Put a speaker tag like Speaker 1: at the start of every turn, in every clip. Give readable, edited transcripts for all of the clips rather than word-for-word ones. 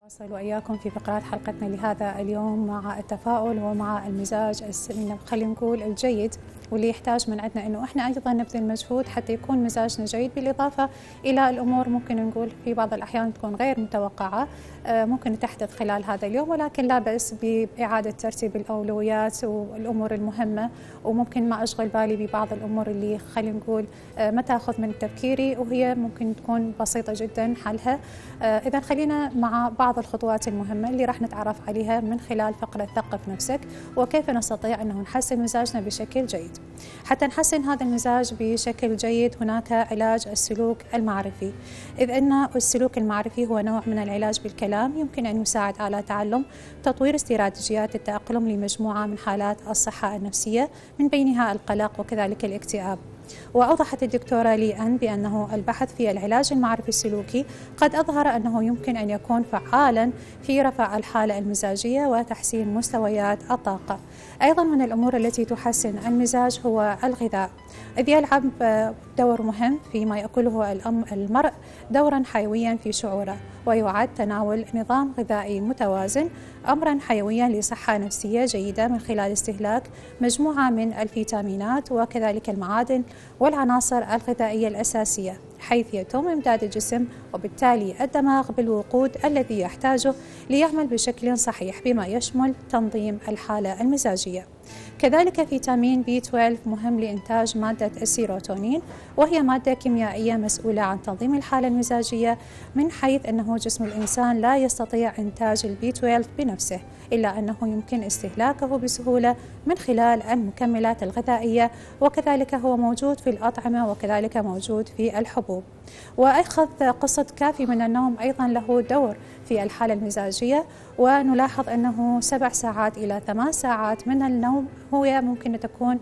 Speaker 1: نواصل وإياكم في فقرات حلقتنا لهذا اليوم مع التفاؤل ومع المزاج خلينا نقول الجيد، واللي يحتاج من عندنا انه احنا ايضا نبذل مجهود حتى يكون مزاجنا جيد، بالاضافه الى الامور ممكن نقول في بعض الاحيان تكون غير متوقعه ممكن تحدث خلال هذا اليوم، ولكن لا بأس باعاده ترتيب الاولويات والامور المهمه، وممكن ما اشغل بالي ببعض الامور اللي خلينا نقول ما تاخذ من تفكيري وهي ممكن تكون بسيطه جدا حلها. اذا خلينا مع بعض الخطوات المهمه اللي راح نتعرف عليها من خلال فقره ثقف نفسك، وكيف نستطيع انه نحسن مزاجنا بشكل جيد. حتى نحسن هذا المزاج بشكل جيد هناك علاج السلوك المعرفي، إذ أن السلوك المعرفي هو نوع من العلاج بالكلام يمكن أن يساعد على تعلم تطوير استراتيجيات التأقلم لمجموعة من حالات الصحة النفسية من بينها القلق وكذلك الاكتئاب. وأوضحت الدكتورة لي أن بأنه البحث في العلاج المعرفي السلوكي قد أظهر أنه يمكن أن يكون فعالا في رفع الحالة المزاجية وتحسين مستويات الطاقة. أيضا من الأمور التي تحسن المزاج هو الغذاء، إذ يلعب دور مهم فيما يأكله المرء دورا حيويا في شعوره، ويعد تناول نظام غذائي متوازن أمرا حيويا لصحة نفسية جيدة من خلال استهلاك مجموعة من الفيتامينات وكذلك المعادن والعناصر الغذائية الأساسية، حيث يتم إمداد الجسم وبالتالي الدماغ بالوقود الذي يحتاجه ليعمل بشكل صحيح، بما يشمل تنظيم الحالة المزاجية. كذلك فيتامين B12 مهم لإنتاج مادة السيروتونين، وهي مادة كيميائية مسؤولة عن تنظيم الحالة المزاجية، من حيث أنه جسم الإنسان لا يستطيع إنتاج B12 بنفسه، إلا أنه يمكن استهلاكه بسهولة من خلال المكملات الغذائية، وكذلك هو موجود في الأطعمة وكذلك موجود في الحبوب. وأخذ قسط كافي من النوم أيضا له دور في الحالة المزاجية، ونلاحظ أنه 7 ساعات إلى 8 ساعات من النوم هي ممكن تكون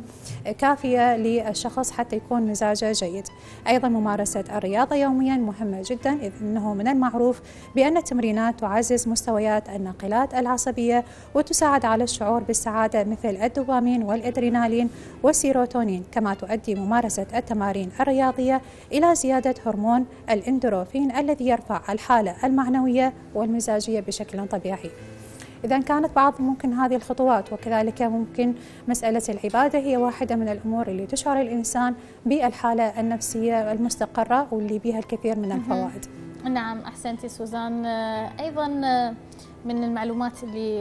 Speaker 1: كافية للشخص حتى يكون مزاجه جيد. أيضا ممارسة الرياضة يوميا مهمة جدا، إذ أنه من المعروف بأن التمرينات تعزز مستويات الناقلات العصبية وتساعد على الشعور بالسعادة مثل الدوبامين والإدرينالين والسيروتونين، كما تؤدي ممارسة التمارين الرياضية إلى زيادة هرمون الإندروفين الذي يرفع الحالة المعنوية والمزاجية بشكل طبيعي. إذا كانت بعض ممكن هذه الخطوات، وكذلك ممكن مسألة العبادة هي واحدة من الأمور اللي تشعر الإنسان بالحالة النفسية المستقرة واللي بها الكثير من الفوائد.
Speaker 2: نعم، أحسنتي سوزان. أيضا من المعلومات اللي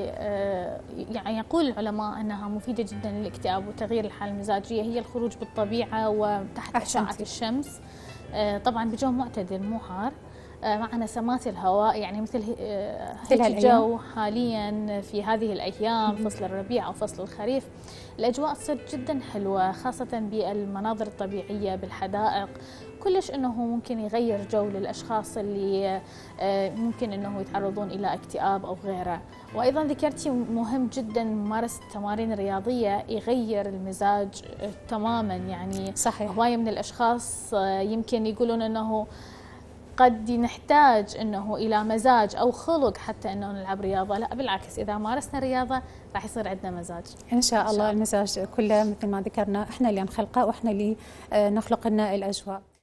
Speaker 2: يعني يقول العلماء أنها مفيدة جدا للاكتئاب وتغيير الحالة المزاجية هي الخروج بالطبيعة وتحت أشعة الشمس، طبعا بجو معتدل مو حار، مع نسمات الهواء، يعني مثل هيك الجو حاليا في هذه الأيام فصل الربيع أو فصل الخريف. الأجواء تصير جدا حلوة، خاصة بالمناظر الطبيعية بالحدائق، كلش أنه ممكن يغير جو للأشخاص اللي ممكن أنه يتعرضون إلى اكتئاب أو غيره. وأيضا ذكرتي مهم جدا ممارسة التمارين الرياضية يغير المزاج تماما، يعني
Speaker 1: صحيح.
Speaker 2: هواية من الأشخاص يمكن يقولون أنه قد نحتاج أنه إلى مزاج أو خلق حتى أنه نلعب رياضة، لا بالعكس، إذا مارسنا رياضة راح يصير عندنا مزاج
Speaker 1: إن شاء الله. المزاج كله مثل ما ذكرنا إحنا اللي نخلقه وإحنا اللي نخلق لنا الأجواء.